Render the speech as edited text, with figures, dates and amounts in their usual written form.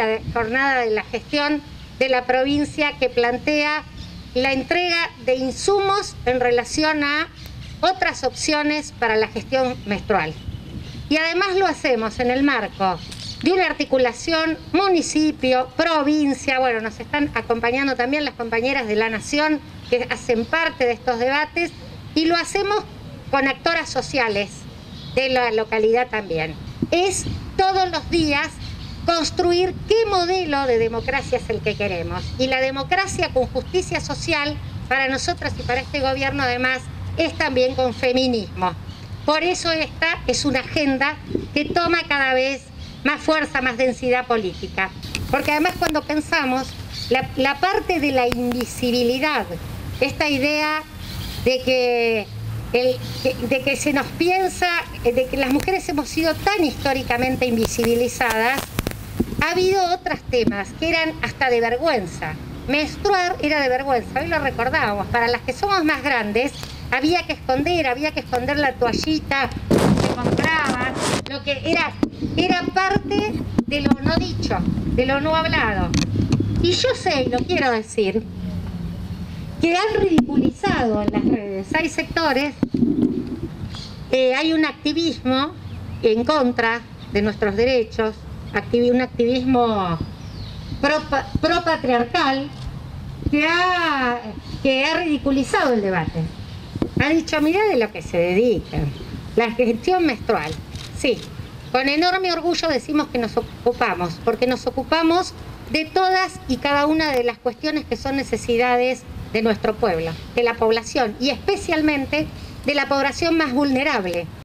jornada de la gestión de la provincia que plantea la entrega de insumos en relación a otras opciones para la gestión menstrual. Y además lo hacemos en el marco de una articulación municipio, provincia, bueno, nos están acompañando también las compañeras de La Nación que hacen parte de estos debates, y lo hacemos con actoras sociales de la localidad también. Es todos los días construir qué modelo de democracia es el que queremos. Y la democracia con justicia social, para nosotras y para este gobierno además, es también con feminismo. Por eso esta es una agenda que toma cada vez más fuerza, más densidad política. Porque además cuando pensamos, la parte de la invisibilidad, esta idea de que se nos piensa, de que las mujeres hemos sido tan históricamente invisibilizadas, ha habido otros temas que eran hasta de vergüenza. Menstruar era de vergüenza, hoy lo recordábamos. Para las que somos más grandes, había que esconder la toallita que compraban, lo que era parte de lo no dicho, de lo no hablado. Y yo sé, y lo quiero decir, que han ridiculizado en las redes. Hay sectores, hay un activismo en contra de nuestros derechos, un activismo pro-patriarcal que ha ridiculizado el debate. Ha dicho, mirá de lo que se dedican, la gestión menstrual. Sí, con enorme orgullo decimos que nos ocupamos, porque nos ocupamos de todas y cada una de las cuestiones que son necesidades de nuestro pueblo, de la población, y especialmente de la población más vulnerable.